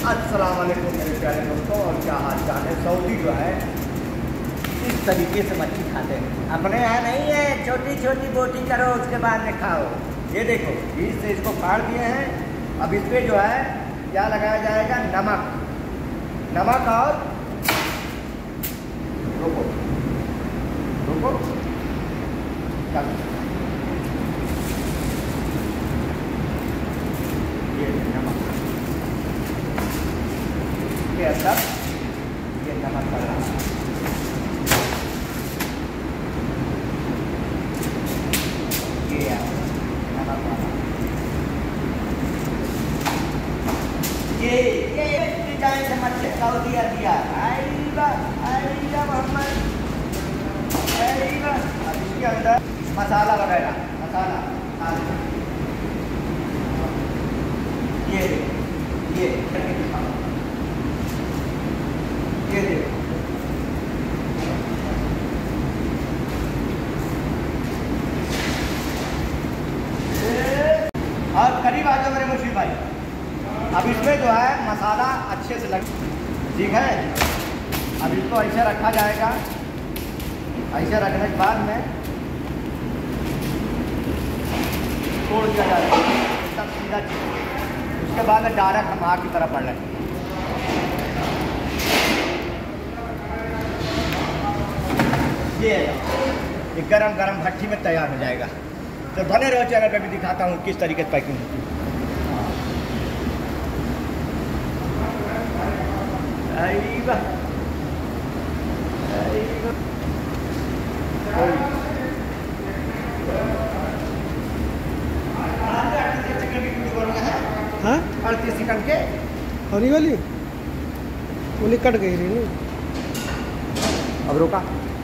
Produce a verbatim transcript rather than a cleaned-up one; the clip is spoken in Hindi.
अस्सलाम वालेकुम मेरे प्यारे दोस्तों, और क्या हाल चाल है। सऊदी जो है इस तरीके से मच्छी खाते हैं। अपने यहाँ नहीं है, छोटी छोटी बोटी करो उसके बाद में खाओ। ये देखो बीज से इसको फाड़ दिए हैं। अब इस पर जो है क्या लगाया जाएगा, नमक नमक और रुको रुको ये नमक के अंदर ये नमक पड़ रहा है। ये नमक वाला ये ये डिजाइन से मच्छी सऊदी अरबिया आएगा आएगा मोहम्मद आएगा। अब इसके अंदर मसाला वगैरह मसाला ये ये ये देखो और करीब आ जाओ मेरे मुर्शिद भाई। अब इसमें जो है मसाला अच्छे से लग, ठीक है। अब इसको ऐसे रखा जाएगा। ऐसे रखने के बाद में तोड़ दिया जाएगा एकदम सीधा। उसके बाद में डायरेक्ट हम आग की तरफ बढ़ लेंगे। ये ये गरम गरम भट्टी में तैयार हो जाएगा। तो बने रहो, चैनल पे भी दिखाता हूँ किस तरीके से पैकिंग होती है। आईबा आईबा हाँ अड़तीस सेकंड के होने वाली वो कट गई रही। अब रोका।